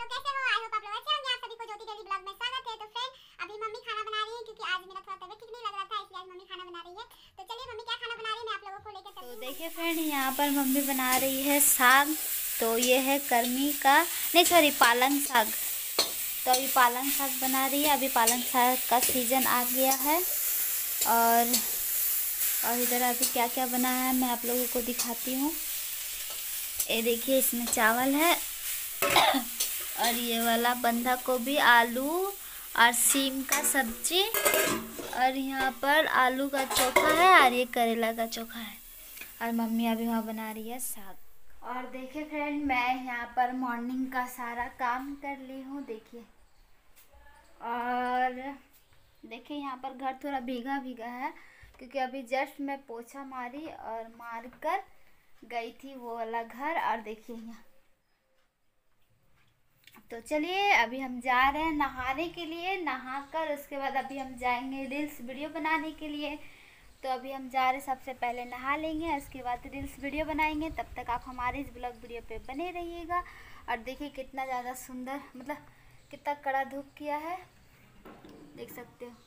कैसे हो? I hope आप लोग अच्छे होंगे। आप सभी को ज्योति डेली ब्लॉग में स्वागत है। तो फ्रेंड, अभी मम्मी खाना बना रही है क्योंकि आज मेरा थोड़ा तबीयत ठीक नहीं लग रहा था, इसलिए आज मम्मी खाना बना रही है। तो चलिए मम्मी क्या खाना बना रही है मैं आप लोगों को लेकर चलती हूं। तो देखिए फ्रेंड, यहाँ पर मम्मी बना रही है साग। तो ये है कर्मी का, नहीं सॉरी, पालंग साग। तो अभी पालंग साग बना रही है। अभी पालंग साग का सीजन आ गया है। और इधर अभी क्या क्या बना है मैं आप लोगों को दिखाती हूँ। ये देखिए, इसमें चावल है और ये वाला बंधा गोभी, आलू और सीम का सब्जी, और यहाँ पर आलू का चोखा है और ये करेला का चोखा है। और मम्मी अभी वहाँ बना रही है साग। और देखिए फ्रेंड, मैं यहाँ पर मॉर्निंग का सारा काम कर ली हूँ, देखिए। और देखिए यहाँ पर घर थोड़ा भीगा भीगा है क्योंकि अभी जस्ट मैं पोछा मारी और मार कर गई थी वो वाला घर। और देखिए यहाँ, तो चलिए अभी हम जा रहे हैं नहाने के लिए। नहाकर उसके बाद अभी हम जाएंगे रील्स वीडियो बनाने के लिए। तो अभी हम जा रहे, सबसे पहले नहा लेंगे, उसके बाद रील्स वीडियो बनाएंगे। तब तक आप हमारे इस ब्लॉग वीडियो पे बने रहिएगा। और देखिए कितना ज़्यादा सुंदर, मतलब कितना कड़ा धूप किया है, देख सकते हो।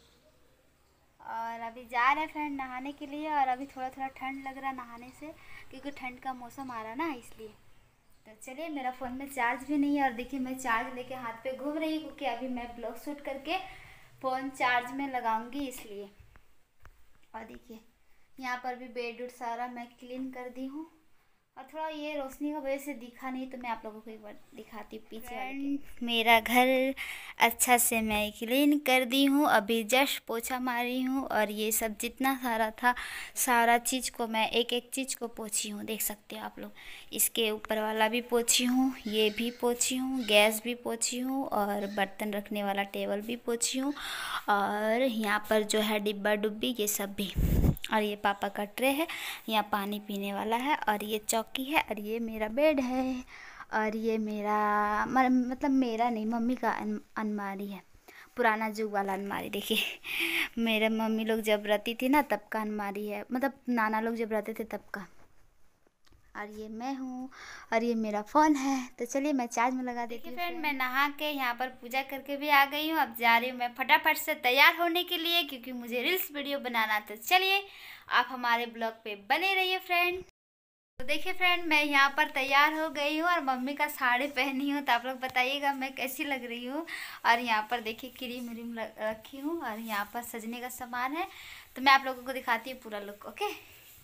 और अभी जा रहे हैं फ्रेंड नहाने के लिए। और अभी थोड़ा थोड़ा ठंड लग रहा है नहाने से, क्योंकि ठंड का मौसम आ रहा ना, इसलिए। तो चलिए, मेरा फ़ोन में चार्ज भी नहीं है और देखिए मैं चार्ज लेके हाथ पे घूम रही हूँ क्योंकि अभी मैं ब्लॉग शूट करके फ़ोन चार्ज में लगाऊंगी, इसलिए। और देखिए यहाँ पर भी बेड उड सारा मैं क्लीन कर दी हूँ। और थोड़ा ये रोशनी की वजह से दिखा नहीं, तो मैं आप लोगों को एक बार दिखाती हूँ पीछे वाले के। मेरा घर अच्छा से मैं क्लीन कर दी हूँ, अभी जस्ट पोछा मारी हूँ। और ये सब जितना सारा था, सारा चीज़ को मैं एक एक चीज़ को पोछी हूँ, देख सकते हो आप लोग। इसके ऊपर वाला भी पोछी हूँ, ये भी पोछी हूँ, गैस भी पोछी हूँ, और बर्तन रखने वाला टेबल भी पोछी हूँ। और यहाँ पर जो है डिब्बा डुब्बी, ये सब भी। और ये पापा का ट्रे है, यहाँ पानी पीने वाला है। और ये चौकी है, और ये मेरा बेड है। और ये मेरा मतलब मेरा नहीं, मम्मी का अलमारी है, पुराना जुग वाला अलमारी। देखिए मेरे मम्मी लोग जब रहती थी ना, तब का अलमारी है, मतलब नाना लोग जब रहते थे तब का। और ये मैं हूँ, और ये मेरा फ़ोन है। तो चलिए मैं चार्ज में लगा देती हूँ। फ्रेंड, मैं नहा के यहाँ पर पूजा करके भी आ गई हूँ। अब जा रही हूँ मैं फटाफट से तैयार होने के लिए, क्योंकि मुझे रील्स वीडियो बनाना। तो चलिए आप हमारे ब्लॉग पे बने रहिए फ्रेंड। तो देखिए फ्रेंड, मैं यहाँ पर तैयार हो गई हूँ और मम्मी का साड़ी पहनी हूँ। तो आप लोग बताइएगा मैं कैसी लग रही हूँ। और यहाँ पर देखिए क्रीम व्रीम रखी हूँ, और यहाँ पर सजने का सामान है। तो मैं आप लोगों को दिखाती हूँ पूरा लुक, ओके।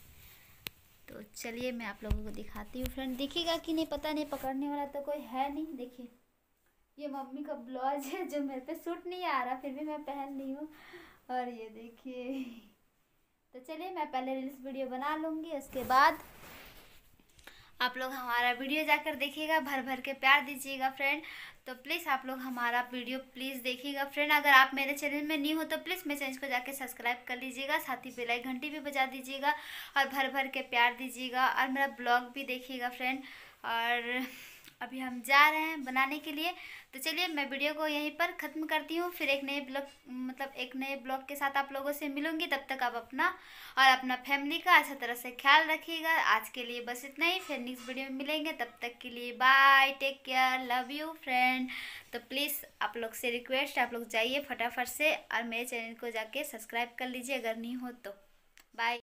तो चलिए मैं आप लोगों को दिखाती हूँ फ्रेंड, दिखेगा कि नहीं पता नहीं, पकड़ने वाला तो कोई है नहीं। देखिए ये मम्मी का ब्लाउज है जो मेरे पे सूट नहीं आ रहा, फिर भी मैं पहन ली हूँ। और ये देखिए, तो चलिए मैं पहले रील्स वीडियो बना लूँगी, उसके बाद आप लोग हमारा वीडियो जाकर देखिएगा, भर भर के प्यार दीजिएगा फ्रेंड। तो प्लीज़ आप लोग हमारा वीडियो प्लीज़ देखिएगा फ्रेंड। अगर आप मेरे चैनल में न्यू हो तो प्लीज़ मेरे चैनल को जाके सब्सक्राइब कर लीजिएगा, साथ ही बेल आइकन घंटी भी बजा दीजिएगा, और भर भर के प्यार दीजिएगा। और मेरा ब्लॉग भी देखिएगा फ्रेंड। और अभी हम जा रहे हैं बनाने के लिए। तो चलिए मैं वीडियो को यहीं पर ख़त्म करती हूँ, फिर एक नए ब्लॉग, मतलब एक नए ब्लॉग के साथ आप लोगों से मिलूंगी। तब तक आप अपना और अपना फैमिली का अच्छा तरह से ख्याल रखिएगा। आज के लिए बस इतना ही, फिर नेक्स्ट वीडियो में मिलेंगे। तब तक के लिए bye, take care, love you friend. तो प्लीज़ आप लोग से रिक्वेस्ट, आप लोग जाइए फटाफट से और मेरे चैनल को जाके सब्सक्राइब कर लीजिए अगर नहीं हो तो। बाय।